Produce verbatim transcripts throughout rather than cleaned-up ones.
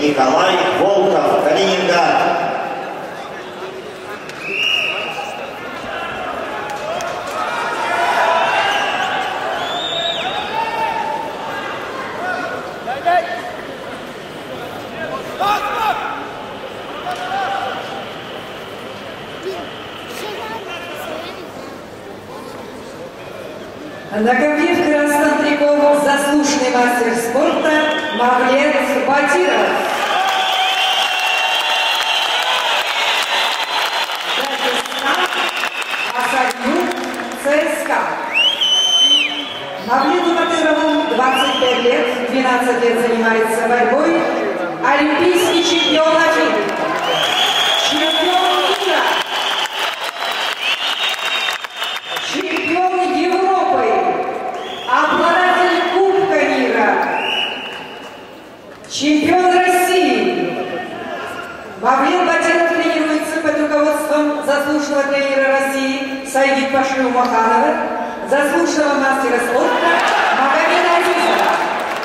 Николай Волков, Калининград. На ковре в красном трико заслуженный мастер спорта Мавлет Батиров. Дагестан, Асадюк, ЦСКА. Мавлету Батырову двадцать пять лет, двенадцать лет занимается борьбой, олимпийский чемпион Афины, чемпион мира, чемпион Европы, обладатель Кубка мира, чемпион России. Мавлет Батиров тренируется под руководством заслуженного тренера России Саиди Пашиу-Маханова, заслуженного мастера спорта Магомеда Азизова.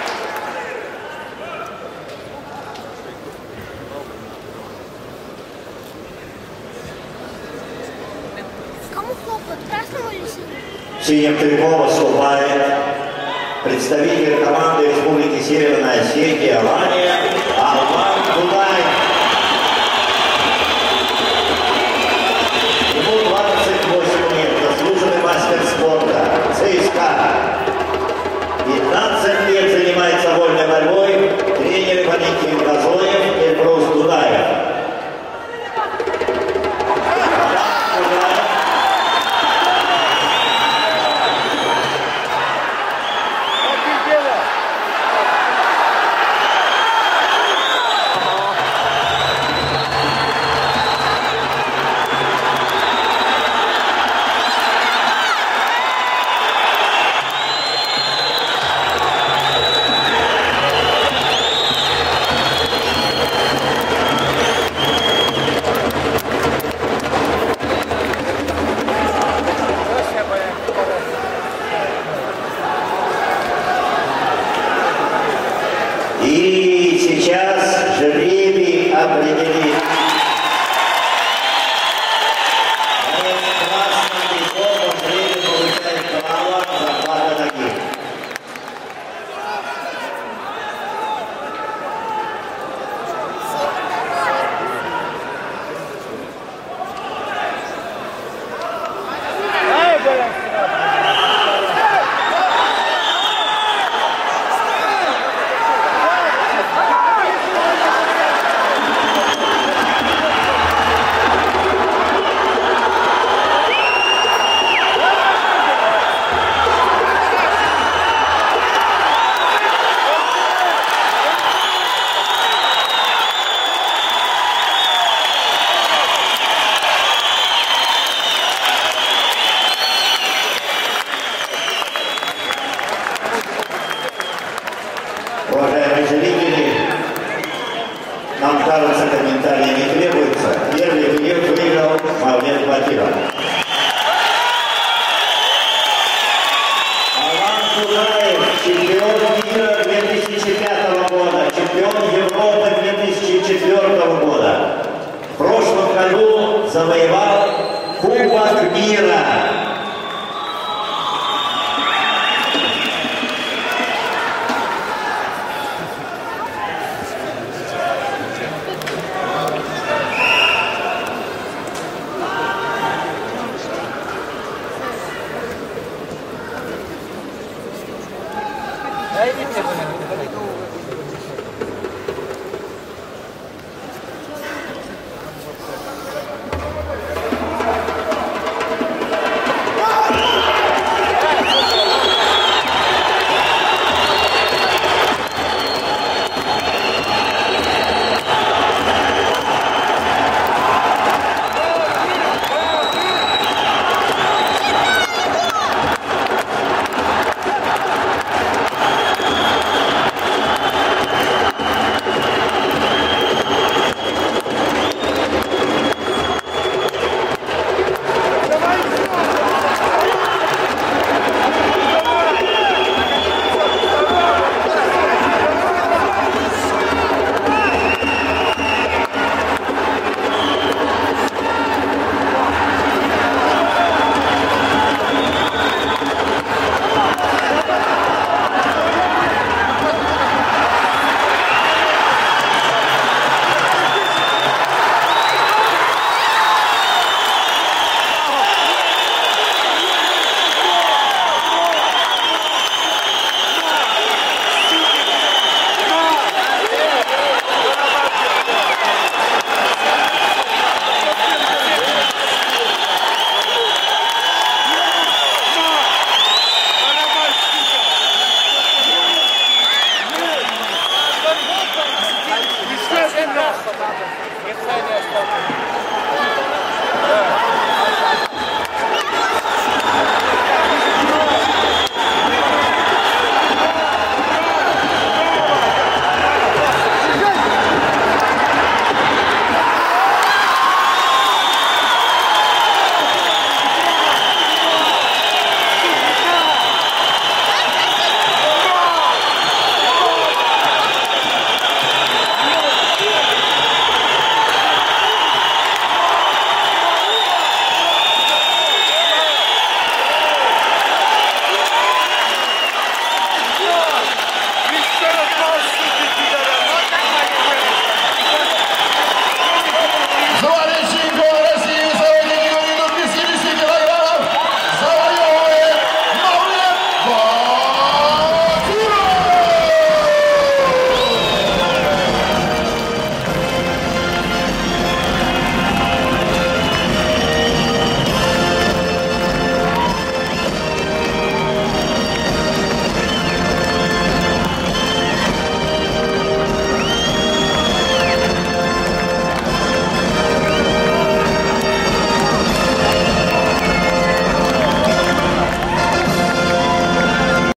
Кому хлопают? Красному или синему? В синем трико выступает представитель команды Республики Северная Осетия Алания Алмаз Дудаев. Ему двадцать восемь лет, заслуженный мастер спорта, ЦСКА. пятнадцать лет занимается вольной борьбой, тренер Валентин Козлоев и Эльбрус Дудаев. И сейчас жребий определит. В красном трико по жребию получает право захвата ноги. Уважаемые зрители, нам кажется, комментарии не требуются. Первый билет выиграл Мавлет Батиров. Алмаз Дудаев, чемпион мира две тысячи пятого года, чемпион Европы две тысячи четвёртого года. В прошлом году завоевал Кубок мира.